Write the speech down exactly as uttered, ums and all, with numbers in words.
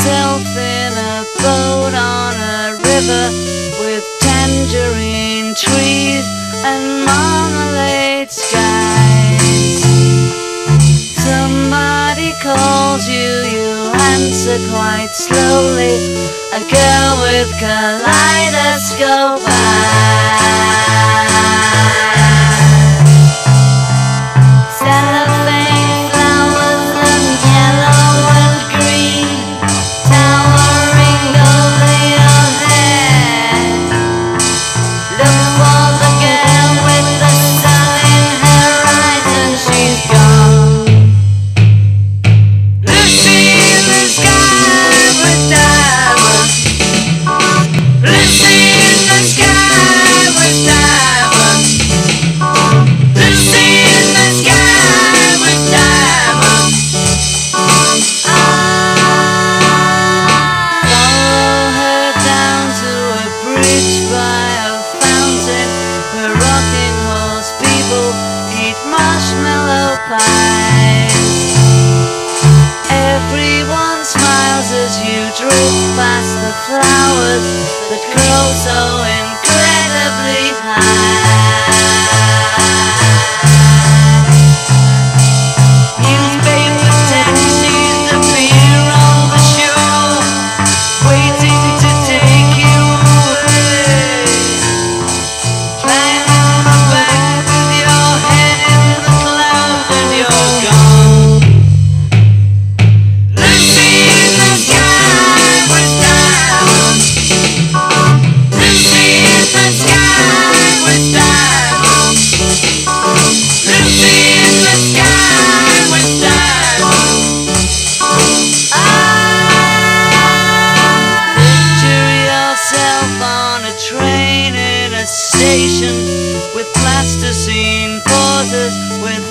yourself in a boat on a river with tangerine trees and marmalade skies. Somebody calls you, you answer quite slowly. A girl with kaleidoscope eyes. Cellophane flowers and yellow and green, towering over your head. Look for the girl with the sun in her eyes and she's gone. Lucy in the sky with diamonds. Lucy in the sky with diamonds. Lucy in the sky with diamonds. Follow her down to a bridge by a fountain where rocking horse people eat marshmallow pies. Everyone smiles as you drift past the flowers that grow so incredibly high. Newspaper taxis appear on the shore, waiting to take you away. Climb on the back with your head in the clouds and you're gone. Lucy in the sky with diamonds. Lucy in the sky with diamonds. Lucy in the sky with diamonds. Ah, picture yourself on a train in a station with plasticine porters with